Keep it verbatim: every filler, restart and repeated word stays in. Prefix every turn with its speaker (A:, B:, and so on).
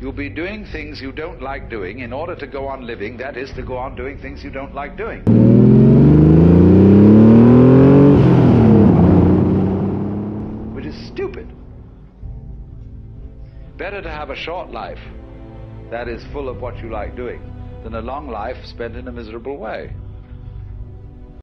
A: You'll be doing things you don't like doing in order to go on living, that is, to go on doing things you don't like doing. Which is stupid. Better to have a short life that is full of what you like doing than a long life spent in a miserable way.